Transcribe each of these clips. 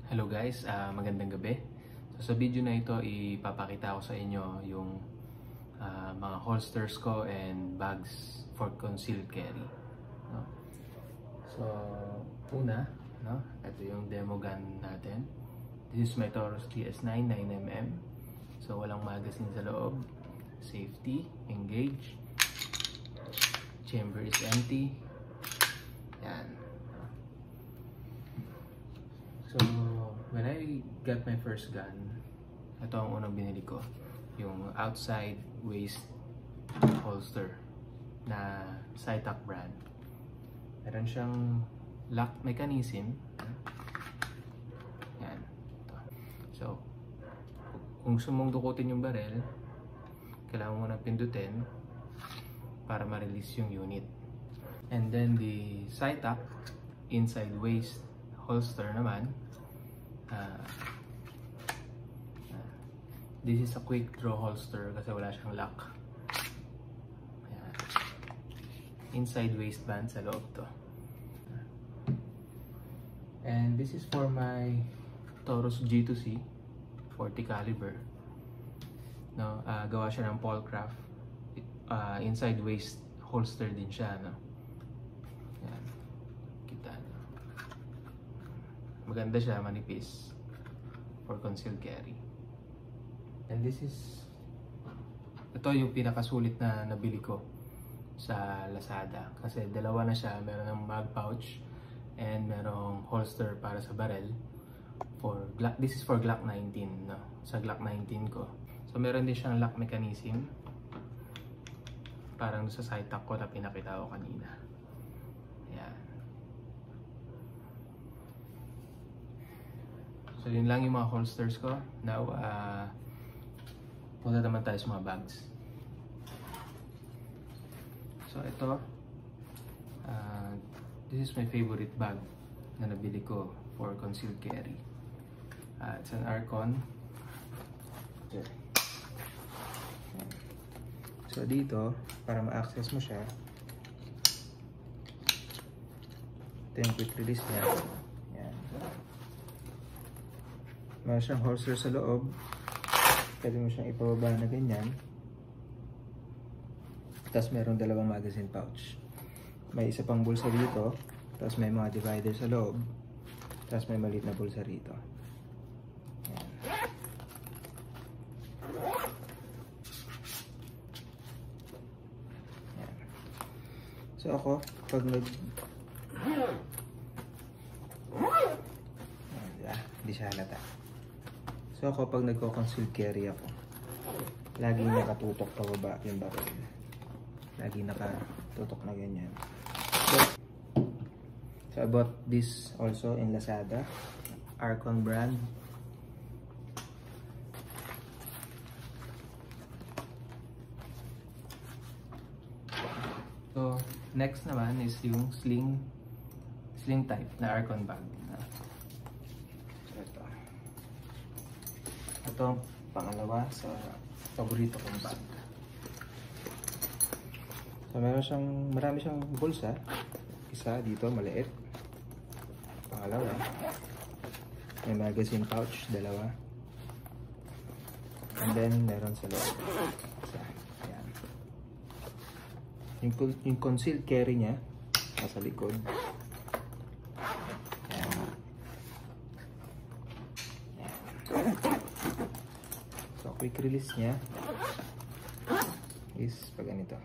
Hello guys, magandang gabi. So sa video na ito, ipapakita ko sa inyo yung mga holsters ko and bags for concealed carry. No? So una, no? Ito yung demo gun natin. This is my Taurus TS9 9mm. So walang magazine sa loob. Safety, engage. Chamber is empty. Yan. So, when I got my first gun, ito ang unang binili ko. Yung outside waist holster na Cytac brand. Meron siyang lock mechanism. Yan. So, kung gusto mong dukutin yung barrel, kailangan mo na pindutin para ma-release yung unit. And then the Cytac inside waist holster naman, this is a quick draw holster kasi wala siyang lock. Ayan. Inside waistband sa loob to. And this is for my Taurus G2C 40 caliber. No, gawa siya ng Paulcraft. Inside waist holster din siya, no. Ayan. Kita nyo. Maganda siya, manipis for concealed carry. And this is, ito yung pinakasulit na nabili ko sa Lazada kasi dalawa na siya. Meron ng mag pouch and merong holster para sa barrel for Glock. This is for Glock 19, no? Sa Glock 19 ko. So meron din siyang lock mechanism parang sa Cytac ko na pinakita ko kanina. Ayan. So yun lang yung mga holsters ko. Now, punta naman tayo sa mga bags. So ito, this is my favorite bag na nabili ko for concealed carry. It's an Archon. So dito, para ma-access mo siya, ito yung quick release niya. Yan. Meron siyang holster sa loob. Pwede mo siyang ipababa na ganyan. Tapos meron dalawang magazine pouch. May isa pang bulsa dito. Tapos may mga divider sa loob. Tapos may maliit na bulsa rito. Yan. Yan. So ako, pag hindi siya halata. So ako pag nagko-concealed carry ako, laging nakatutok pababa yung barrel. Laging nakatutok na ganyan. So I bought this also in Lazada, Archon brand. So next naman is yung sling type na Archon bag. Ito ang pangalawa sa paborito kong bag. So marami siyang bulsa. Isa dito maliit. Pangalawa, may magazine pouch, dalawa. And then meron sa loob. Isa. Ayan. Yung concealed carry niya nasa likod. Quick release niya is pag ganito.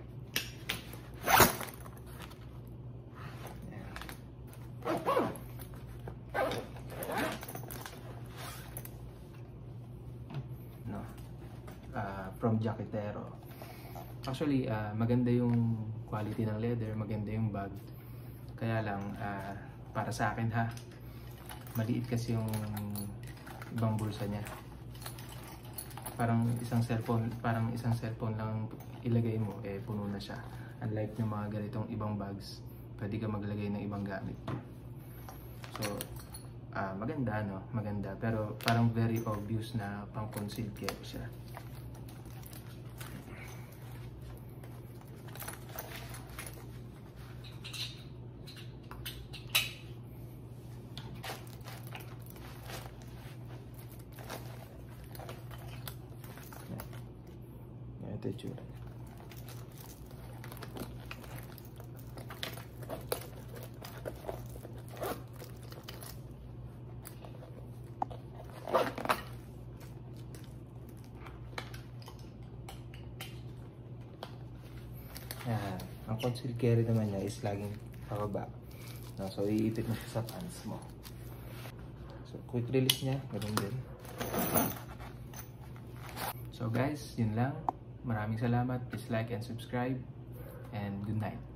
No. From Jaquetero. Actually, maganda yung quality ng leather, maganda yung bag. Kaya lang, para sa akin ha, maliit kasi yung ibang bulsa niya. Parang isang cellphone lang ilagay mo, puno na siya. Unlike yung mga ganitong ibang bags, pwede ka maglagay ng ibang gamit. So, maganda, no? Maganda. Pero parang very obvious na pang concealed carry siya. Ganito yung tsura niya. Yan. Ang concealed carry naman niya is laging pababa. No, so, iipit mo siya sa pants mo. So, quick release niya. Ganun din. So guys, yun lang. Maraming salamat. Please like and subscribe. And good night.